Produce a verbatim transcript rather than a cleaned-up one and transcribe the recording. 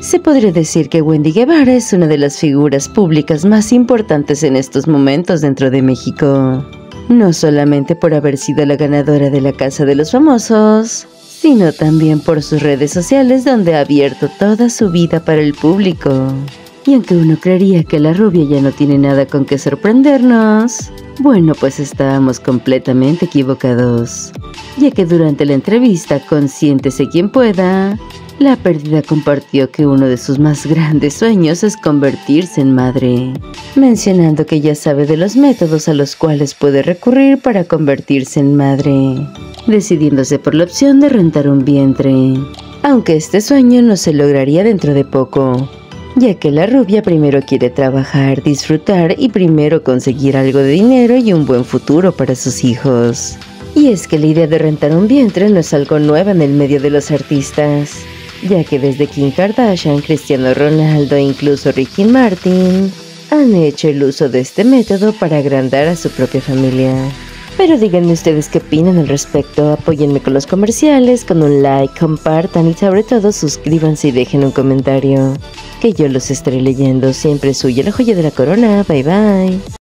Se podría decir que Wendy Guevara es una de las figuras públicas más importantes en estos momentos dentro de México. No solamente por haber sido la ganadora de la Casa de los Famosos, sino también por sus redes sociales donde ha abierto toda su vida para el público. Y aunque uno creería que la rubia ya no tiene nada con qué sorprendernos, bueno, pues estábamos completamente equivocados, ya que durante la entrevista con Siéntese Quien Pueda, la perdida compartió que uno de sus más grandes sueños es convertirse en madre, mencionando que ya sabe de los métodos a los cuales puede recurrir para convertirse en madre, decidiéndose por la opción de rentar un vientre, aunque este sueño no se lograría dentro de poco, ya que la rubia primero quiere trabajar, disfrutar y primero conseguir algo de dinero y un buen futuro para sus hijos. Y es que la idea de rentar un vientre no es algo nuevo en el medio de los artistas, ya que desde Kim Kardashian, Cristiano Ronaldo e incluso Ricky Martin han hecho el uso de este método para agrandar a su propia familia. Pero díganme ustedes qué opinan al respecto, apóyenme con los comerciales, con un like, compartan y sobre todo suscríbanse y dejen un comentario, que yo los estaré leyendo. Siempre suya la joya de la corona, bye bye.